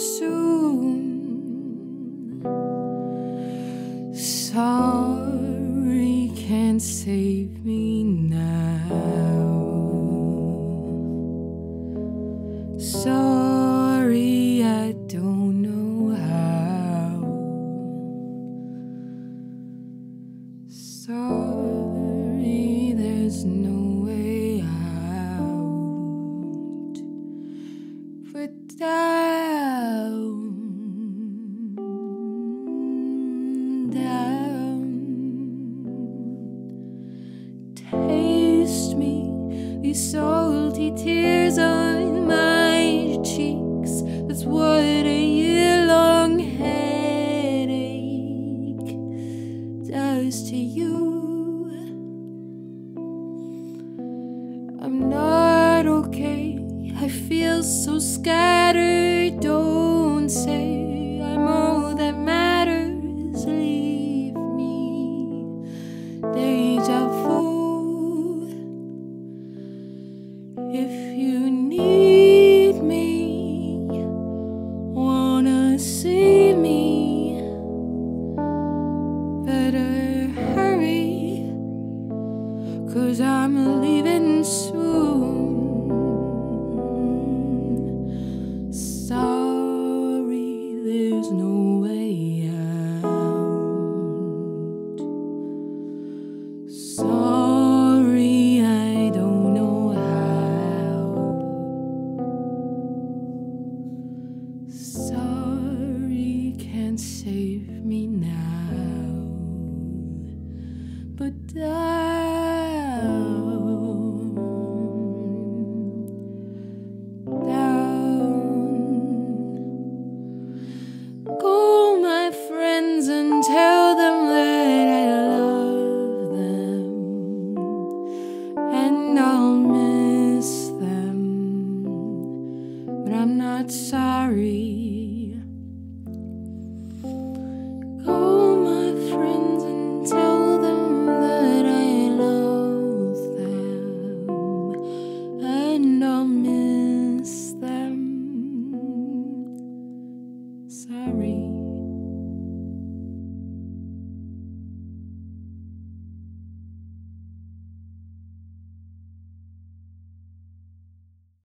soon. Sorry can't save me now. Sorry, I don't know how. Sorry, there's no way out. But down, taste me, these salty tears on my cheeks. That's what a year-long headache does to you. I'm not okay, I feel so scattered. Don't say I'm all that matters, leave me. Deja vu. If you need me, wanna see me, better hurry, 'cause I'm leaving soon. Sorry, there's no way out. Sorry, I don't know how. Sorry, can't save me now. But down, call my friends and tell them that I love them, and I'll miss them, but I'm not sorry.